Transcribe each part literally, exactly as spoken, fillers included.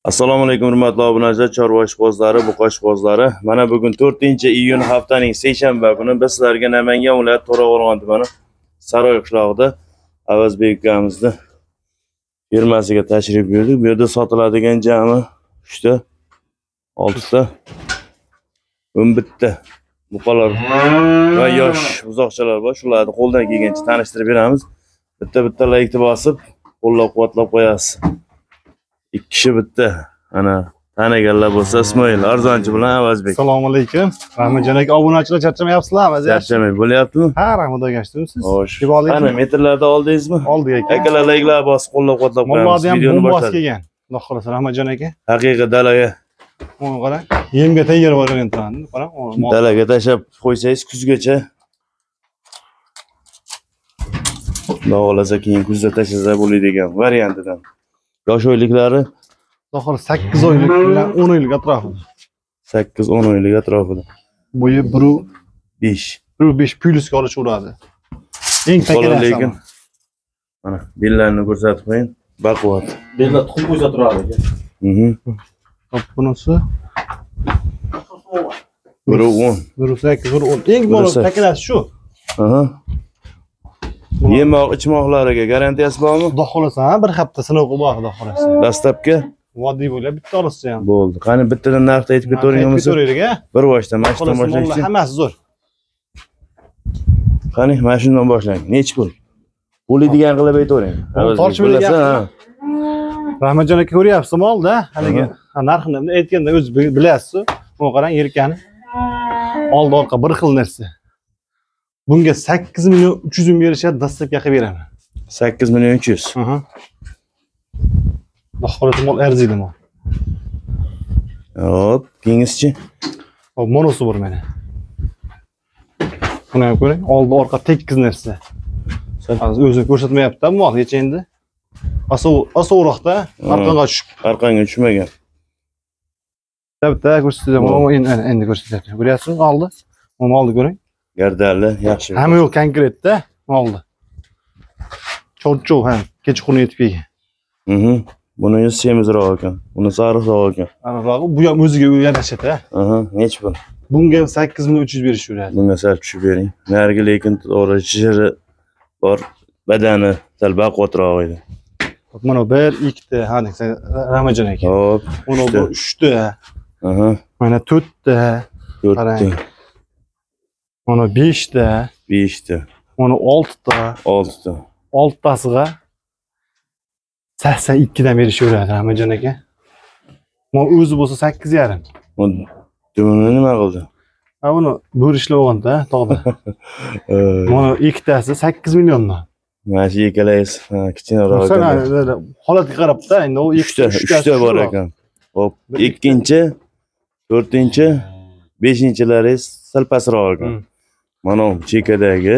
Assalomu alaykum hurmatli obunachilar, chorva ishbozlari, buqa ishbozlari. Mana bugun to'rtinchi iyun haftaning seshanba kuni biz sizlarga Namangan viloyati To'raqo'rg'on tumani Saroy qishlog'ida Avazbek akamizning firmasiga tashrif buyurdik. Bu yerda sotiladigan jami uchta, oltita, o'n bitta buqalar va yosh uzoqchalar bor. Shularni qo'ldan kelgancha tanishtirib beramiz. Bitta-bitta laykni bosib, qo'llab-quvvatlab qo'yasiz. ikki kishi bitta. Ana taniganlar bo'lsa Ismoil Arzonchi bilan Avazbek. Assalomu alaykum. Rahmatjon aka, obunachilar charchamayapsizlarmi? Charchamay bo'lyaptimi? Ha, rahmat ogashtimsiz. Xo'sh. Ana metrlarda oldingizmi? Oldik aka. Akalar layklar bosib qo'llab-quvvatlab qo'yamiz. Videoni bosib kelgan. Xudo xolasa Rahmatjon aka. Haqiqiy dalaga. Mana qarang. Yemga tayyor bo'lgan turadi. Qarang. Dalaga tashab qo'ysangiz kuzgacha. Xudo xolasa keyin kuzda tashlasa bo'ladigan variantidan. Yosh oyliklari Xudo xolasa sakkiz oylik bilan o'n oylik atrofida. sakkiz o'n oylik atrofida. Bo'yi bir besh. bir besh plyusga olaveradi. Eng takalasi. Lekin mana bellarni ko'rsatib qo'ying. Baquvvat. Bellar tuxum qo'ysa turadi aka. Mhm. Hop bunisi bir o'n. bir sakkiz, bir o'n. Eng bor takalasi shu. Aha. Yemoq, ichmoqlariga garantiyasi bormi? Xudo xolasa bir hafta sinov qilib bor, xudo xolasa. Dastlabki Vodiy bo'lib bitta olsa ham. bo'ldi. Qani bittadan narxni aytib ketaverganmiz. Bir boshdan mashinadan boshlashchi. Hammasi zo'r. Qani mashinadan boshlang. Nech pul? Bo'ladigan qilib aytavering. Tortishmaydigan. Rahmatjon aka ko'ryapsiz molda, haligi narxini aytganda o'zingiz bilasiz. Buni qarang, yelkani. Oldi orqa bir xil narsa. Bunga sakkiz million uch yuz ming berishadi, dastlabki qilib beraman. sakkiz million uch yuz. Aha. Xudo mol arziydi mol. Hop, kengizchi. Hop, monosi bor meni. Buni ham ko'ring, oldi orqa tekkiz narsa. Hozir o'zini ko'rsatmayapti, mol necha endi? Asov, asovroqda arqonga tushib, arqonga tushmagan. Bitta ko'rsatdim, endi endi ko'rsatyapti. Ko'ryapsizmi? Oldi. Uni oldi ko'ring. Gardali, yaxshi. Hamma yo'q konkretda oldi. Chorchov ham kechqurun yetib kelgan. Mhm. Buni semizroq ekan. Buni sariqroq ekan. Aniqrog'i bu ham o'ziga yarashadi. Aha, nech pul? Bunga sakkiz million uch yuz berishaveradi. Bunga sal tushib bering. Narigi lekin to'g'ri chiri bor, badani sal baquvvatroq edi. Mana bir, ikkita, ha desa Rahmatjon aka. Hop, mana bu uchta. Aha. Mana to'rtta. to'rtta. Mana beshta. beshta. Mana oltita. oltita. oltitasiga sakson ikki dan berishaveradi Rahmatjon aka. Mana o'zi bo'lsa sakkiz yarim. Dumini nima qildi? Ha buni bo'rishlar bo'lganda tog'da. Mana ikkitasi sakkiz milliondan. Mana shu ikkalangiz kichikroq ekan. Holatga qarabda endi u ikkita, uchta bor ekan. Hop, ikkinchi, to'rtinchi, beshinchilaringiz sal pastroq ekan. Mana chekadagi.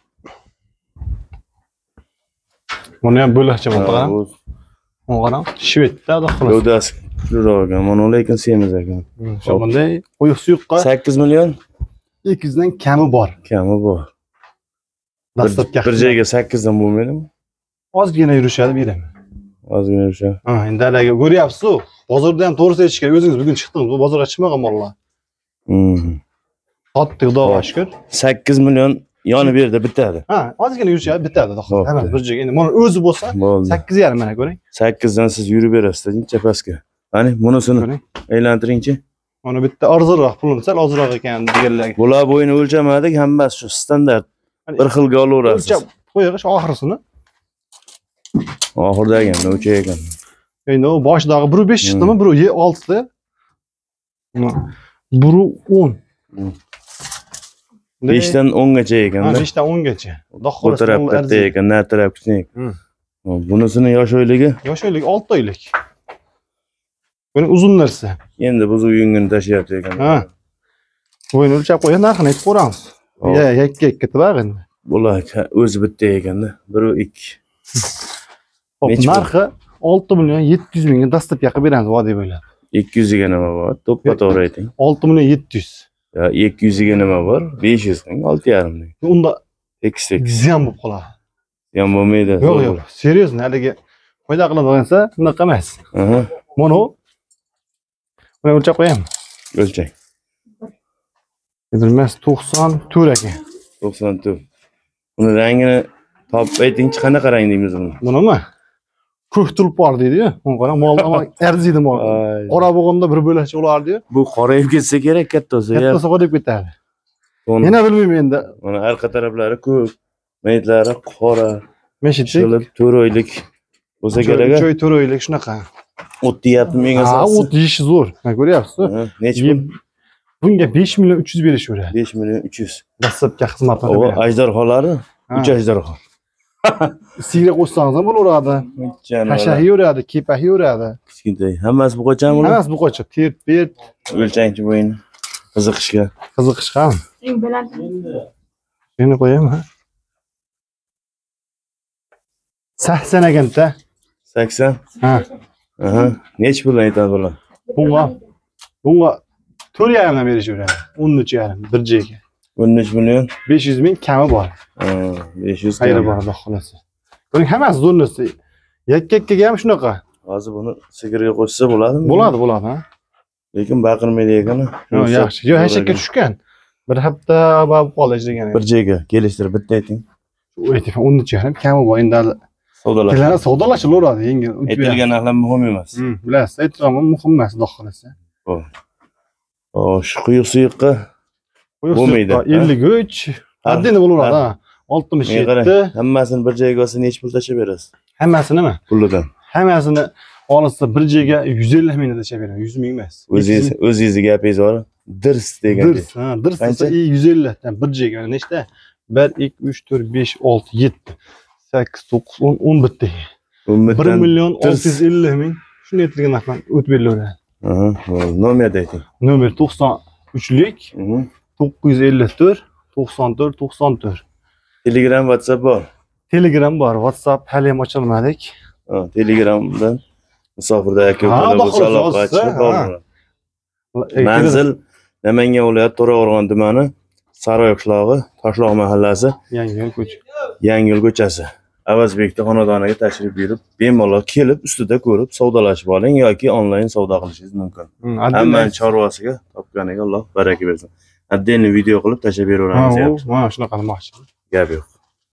Buni ham bo'lakcha bo'ldi qarang. Mana qarang, shvedda xudo xolos. Gavdasi kuchliroq ekan, mana lekin semiz ekan. Shu bunday quyuq suyuqqa sakkiz million ikki yuz dan kami bor. Kami bor. Dastlabki bir joyga sakkiz dan bo'lmaydimi? Ozgina yurishadi beraman. Ozgina yurishadi. Ha, endi haliga ko'ryapsiz-ku. Bozorda ham to'g'ri aytish kerak. O'zingiz bugun chiqdingiz, bu bozorga chiqmagan mollar. Mhm. Sotdik, Xudoga shukr. sakkiz million yonib berdi bitadi. Ha, ozgina yurishadi bitadi, xudo. Hamma bir joyga. Endi mana o'zi bo'lsa sakkiz yarim mana ko'ring. sakkiz dan siz yurib berasiz, incha pastga. Qani, bunisini aylantiringchi. Mana bitta arzonroq pulini sal ozroq ekan deganlarga. Bular bo'yini o'lchamadi, hammasi shu standart. Bir xilga olaverasiz. O'lchab qo'yish oxirisini. Oxirdagi o'cha ekan. Endi u boshidagi bir besh chiqdimi, bir olti ta. bir o'n. besh dan o'n gacha ekan-da. besh dan o'n gacha. Xudo xolasa o'tirib katta ekan, na taraf kichik. Bunisini yosh oyligi? Yosh oyligi olti oylik. Buni uzun narsa. Endi biz uyingni tashyapti ekan. Ha. Bo'yini o'lchab qo'yib, narxini aytib ko'ramiz. Ya, yakka-yakka tibaq endi. Bular o'zi bitta ekan-da. bir ikki. Hop, narxi olti million yetti yuz mingga dastlab yaqib beramiz vodiy bo'ylab. ikki yuz ga nima bor? To'ppa-to'g'ri ayting. olti million yetti yuz. Ya, ikki yuz ga nima bor? besh yuz ming, olti yarim ming. Unda tekis tekis. Ziyon bo'lib qoladi. Ziyon bo'lmaydi. Yo'q, yo'q. Seriozno, haligi foyda qiladigansa, unaqa emas. Aha. Mana Buni o'lchab qo'yaymi? O'lchang. Bilmas to'qson to'rt ekan. to'qson to'rt. Buni rangini topib aytingchi, qanaqa rang deymiz buni? Bunimi? Ko'k tulpor deydi-yu. Buni qara, mol ama arziydi mol. Qora bo'lganda bir bo'lakcha olardi-yu. Bu qorayib ketsa kerak, katta bo'lsa. Kattasi qorayib ketadi. Yana bilmayman endi. Mana arqa taraflari ko'k, maytlari qora. Meshitlik. Shilib to'rt oylik bo'lsa kerak. uch oy to'rt oylik shunaqa. O't deyapti menga Ha, asosi. o't yeyish zo'r. Mana ko'ryapsiz? Necha pul? Bunga besh million uch yuz berishaveradi. besh million uch yuz. Dastlabki xizmat O, ajdarxolari? uch ajdarxo. Sigir qo'shsangiz ham bo'laveradi. Hashahi yuradi, kepahi yuradi. Kichkintoy. Hammasi bu qo'chami bular? Hammasi bu qo'cha. Tep, bet. O'lchangchi bo'yini. Qiziqishga. Qiziqish ham. Eng baland. Meni qo'yaymi, ha? sakson ekanda. sakson? Ha. Aha. Necha pul aytadi bular? Bunga bunga to'rt yarim dan berishaveradi. o'n uch yarim bir joyga. o'n uch million besh yuz ming kami bor. Ha, besh yuz. Xayri bor, Alloh xolasi. Buning hammasi zo'rnisi. Yakka-yakkaga ham shunaqa. Hozir buni sigirga qo'shsa bo'ladimi? Bo'ladi, bo'ladi, ha. Lekin baqirmaydi ekan. Yo'q, yaxshi. Yo'q, hashakka tushgan. Bir hafta bo'lib qoldi degan. Bir joyga kelishtirib bitta ayting. Aytib o'n uch yarim kami bor. Endi Savdolash. Tillar savdolashilaveradi, yengil. Aytilgan narxlar muhim emas. Hmm, bilasiz, aytganim muhim emas, Alloh xolasi. Xo'p. O, shu quyuq suyuqqa bo'lmaydi. ellik uch. Haddini bo'laveradi, ha. oltmish yetti. Hammasini bir joyga olsa necha pul tashlab berasiz? Hammasinimi? Pulidan. Hammasini olsa bir joyga yuz ellik ming tashlab beraman, yuz ming emas. O'zingiz o'zingizga gapingiz bor. Dirs degan. Dirs, ha, dirs desa yuz ellik dan bir joyga nechta? bir ikki uch to'rt besh olti yetti sakkiz to'qqiz o'n o'n bitta. bir million olti yuz ellik ming. Shuni aytilgan narxdan o'tib berilaveradi. Aha, nomerni ayting. Nomer to'qson uchlik to'qqiz yuz ellik to'rt to'qson to'rt to'qson to'rt. Telegram, WhatsApp bor. Telegram bor, WhatsApp hali ham ochilmadik. Ha, Telegramdan musofirda aka ukalar bo'lsa aloqa ochib bor. Manzil Namangan viloyati To'raqo'rg'on tumani Saroy qishlog'i, Toshloq mahallasi, Yangiyo'l ko'cha. Yangiyo'l ko'chasi. Avazbekda xonadoniga tashrif buyurib, bemalol kelib, ustida ko'rib savdolashib oling yoki onlayn savdo qilishingiz mumkin. Hamma chorvasiga topganiga Alloh baraka bersin. Отдельный video qilib tashlab beraveramiz. Ha, mana shunaqa qilmoqchi. Gap yo'q.